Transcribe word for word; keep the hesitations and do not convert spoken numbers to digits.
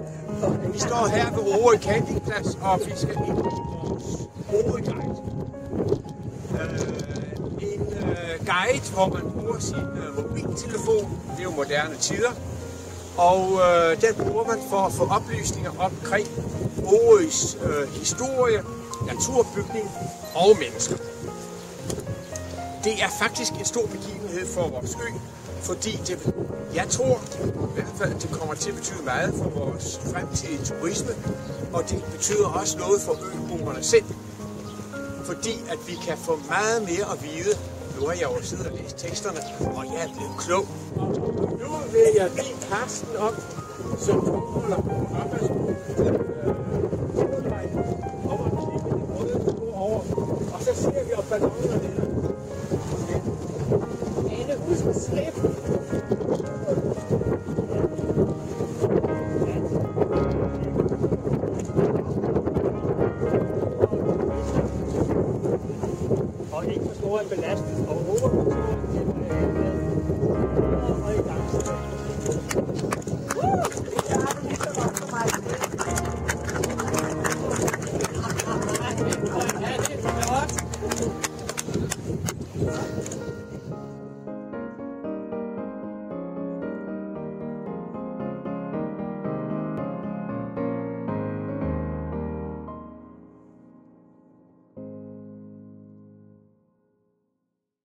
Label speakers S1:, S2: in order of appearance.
S1: Vi står her ved Orø Campingplads, og vi skal ind på vores Orø-guide. Øh, en øh, guide, hvor man bruger sin øh, mobiltelefon. Det er jo moderne tider. Og øh, den bruger man for at få oplysninger omkring Orøs øh, historie, naturbygning og mennesker. Det er faktisk en stor begivenhed for vores ø, fordi det, jeg tror i hvert fald, det kommer til at betyde meget for vores fremtidige turisme, og det betyder også noget for øboerne selv, fordi at vi kan få meget mere at vide. Nu har jeg jo siddet og læst teksterne, og jeg er blevet klog. Nu vil jeg bede Karsten op, som holder på arbejdsgruppen til hovedvejen, om at kigge den røde spor over, og så ser vi op ballonerne der. Anne, husk at slæbe. Og ikke for stor en belastning.